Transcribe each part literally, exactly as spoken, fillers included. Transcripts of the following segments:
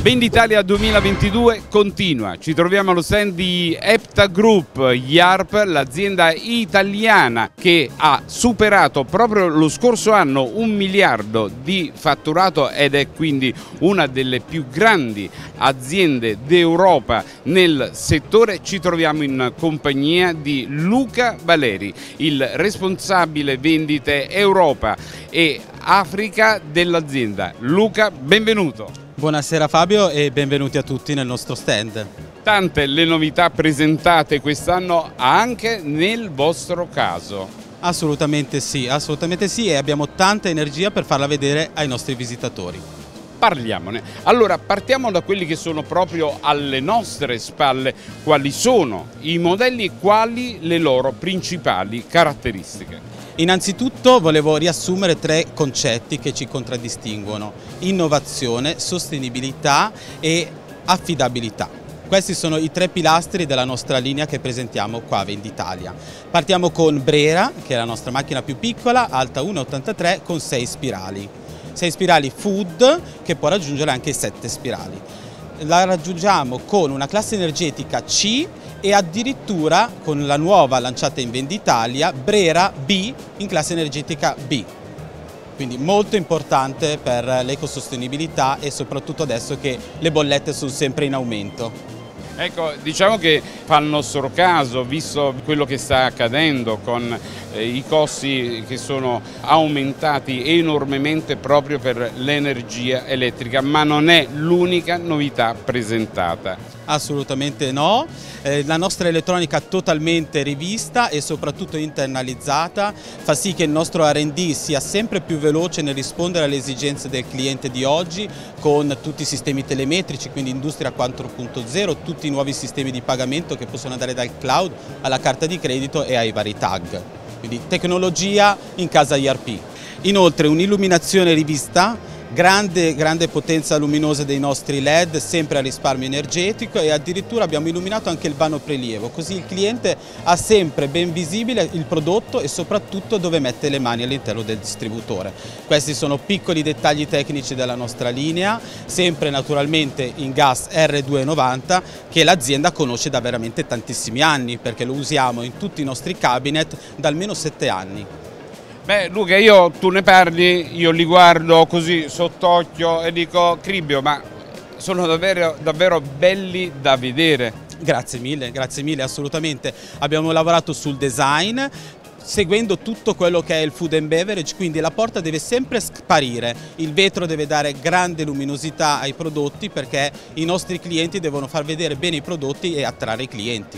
Venditalia duemilaventidue continua, ci troviamo allo stand di Epta Group Y A R P, l'azienda italiana che ha superato proprio lo scorso anno un miliardo di fatturato ed è quindi una delle più grandi aziende d'Europa nel settore. Ci troviamo in compagnia di Luca Valeri, il responsabile vendite Europa e Africa dell'azienda. Luca, benvenuto. Buonasera Fabio e benvenuti a tutti nel nostro stand. Tante le novità presentate quest'anno anche nel vostro caso. Assolutamente sì, assolutamente sì, e abbiamo tanta energia per farla vedere ai nostri visitatori. Parliamone. Allora, partiamo da quelli che sono proprio alle nostre spalle. Quali sono i modelli e quali le loro principali caratteristiche? Innanzitutto volevo riassumere tre concetti che ci contraddistinguono: innovazione, sostenibilità e affidabilità. Questi sono i tre pilastri della nostra linea che presentiamo qua a Venditalia. Partiamo con Brera, che è la nostra macchina più piccola, alta uno virgola ottantatré con sei spirali. sei spirali Food che può raggiungere anche sette spirali. La raggiungiamo con una classe energetica C e addirittura con la nuova lanciata in Venditalia Brera B in classe energetica B. Quindi molto importante per l'ecosostenibilità e soprattutto adesso che le bollette sono sempre in aumento. Ecco, diciamo che fa il nostro caso, visto quello che sta accadendo con eh, i costi che sono aumentati enormemente proprio per l'energia elettrica, ma non è l'unica novità presentata. Assolutamente no, eh, la nostra elettronica totalmente rivista e soprattutto internalizzata fa sì che il nostro R and D sia sempre più veloce nel rispondere alle esigenze del cliente di oggi con tutti i sistemi telemetrici, quindi Industria quattro punto zero, tutti i nuovi sistemi di pagamento che possono andare dal cloud alla carta di credito e ai vari tag. Quindi tecnologia in casa I R P. Inoltre un'illuminazione rivista, grande, grande potenza luminosa dei nostri L E D, sempre a risparmio energetico, e addirittura abbiamo illuminato anche il vano prelievo, così il cliente ha sempre ben visibile il prodotto e soprattutto dove mette le mani all'interno del distributore. Questi sono piccoli dettagli tecnici della nostra linea, sempre naturalmente in gas R duecentonovanta, che l'azienda conosce da veramente tantissimi anni perché lo usiamo in tutti i nostri cabinet da almeno sette anni. Beh Luca, io, tu ne parli, io li guardo così sott'occhio e dico: Cribbio, ma sono davvero, davvero belli da vedere. Grazie mille, grazie mille, assolutamente. Abbiamo lavorato sul design, seguendo tutto quello che è il food and beverage, quindi la porta deve sempre sparire, il vetro deve dare grande luminosità ai prodotti perché i nostri clienti devono far vedere bene i prodotti e attrarre i clienti.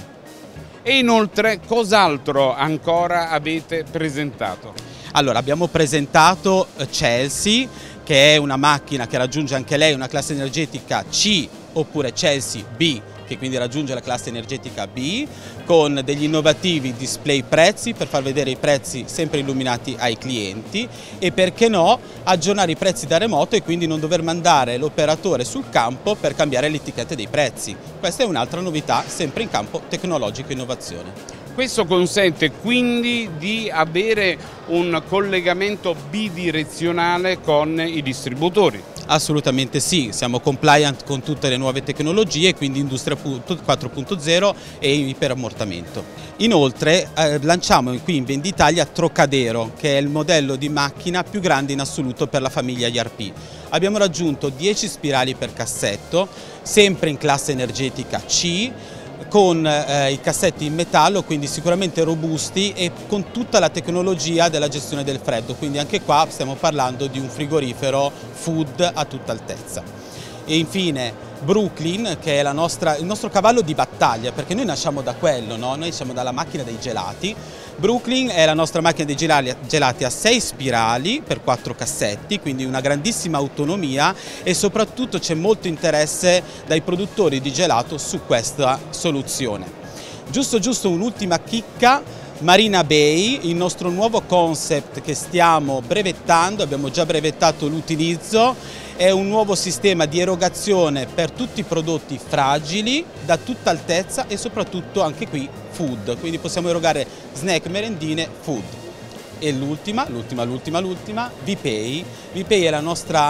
E inoltre cos'altro ancora avete presentato? Allora, abbiamo presentato Chelsea, che è una macchina che raggiunge anche lei una classe energetica C oppure Chelsea B, che quindi raggiunge la classe energetica B, con degli innovativi display prezzi per far vedere i prezzi sempre illuminati ai clienti e, perché no, aggiornare i prezzi da remoto e quindi non dover mandare l'operatore sul campo per cambiare le etichette dei prezzi. Questa è un'altra novità sempre in campo tecnologico e innovazione. Questo consente quindi di avere un collegamento bidirezionale con i distributori. Assolutamente sì, siamo compliant con tutte le nuove tecnologie, quindi Industria quattro punto zero e iperammortamento. Inoltre eh, lanciamo qui in Venditalia Trocadero, che è il modello di macchina più grande in assoluto per la famiglia I R P. Abbiamo raggiunto dieci spirali per cassetto, sempre in classe energetica C, con eh, i cassetti in metallo, quindi sicuramente robusti e con tutta la tecnologia della gestione del freddo, quindi anche qua stiamo parlando di un frigorifero food a tutta altezza. E infine Brooklyn, che è la nostra, il nostro cavallo di battaglia, perché noi nasciamo da quello, no? Noi siamo dalla macchina dei gelati. Brooklyn è la nostra macchina dei gelati a sei spirali per quattro cassetti, quindi una grandissima autonomia e soprattutto c'è molto interesse dai produttori di gelato su questa soluzione. Giusto giusto un'ultima chicca: Marina Bay, il nostro nuovo concept che stiamo brevettando, abbiamo già brevettato l'utilizzo, è un nuovo sistema di erogazione per tutti i prodotti fragili, da tutta altezza e soprattutto anche qui food, quindi possiamo erogare snack, merendine, food. E l'ultima, l'ultima, l'ultima, l'ultima, VPay. VPay è la nostra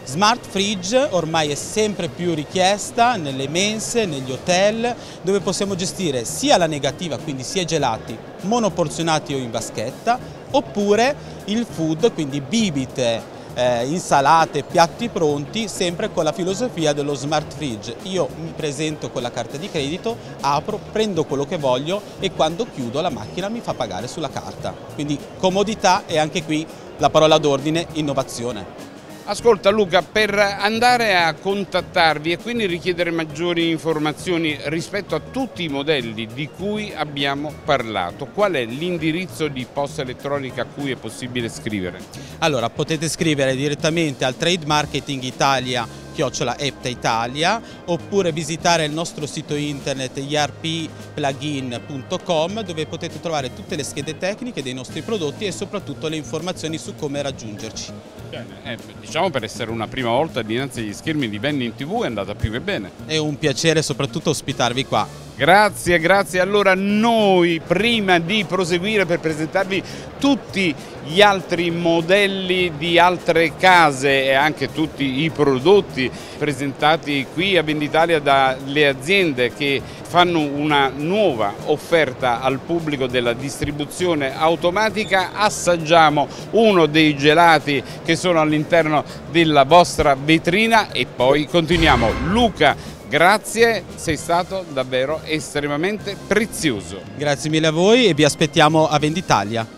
Smart Fridge ormai è sempre più richiesta nelle mense, negli hotel, dove possiamo gestire sia la negativa, quindi sia i gelati monoporzionati o in vaschetta, oppure il food, quindi bibite, Eh, insalate, piatti pronti, sempre con la filosofia dello Smart Fridge. Io mi presento con la carta di credito, apro, prendo quello che voglio e quando chiudo la macchina mi fa pagare sulla carta. Quindi comodità e anche qui la parola d'ordine, innovazione. Ascolta Luca, per andare a contattarvi e quindi richiedere maggiori informazioni rispetto a tutti i modelli di cui abbiamo parlato, qual è l'indirizzo di posta elettronica a cui è possibile scrivere? Allora, potete scrivere direttamente al Trade Marketing Italia chiocciola epta italia oppure visitare il nostro sito internet i r p plugin punto com, dove potete trovare tutte le schede tecniche dei nostri prodotti e soprattutto le informazioni su come raggiungerci. Bene, eh, diciamo per essere una prima volta dinanzi agli schermi di Vending tivù è andata più che bene. È un piacere soprattutto ospitarvi qua. Grazie, grazie. Allora noi prima di proseguire per presentarvi tutti gli altri modelli di altre case e anche tutti i prodotti presentati qui a Venditalia dalle aziende che fanno una nuova offerta al pubblico della distribuzione automatica, assaggiamo uno dei gelati che sono all'interno della vostra vetrina e poi continuiamo. Luca, grazie, sei stato davvero estremamente prezioso. Grazie mille a voi e vi aspettiamo a Venditalia.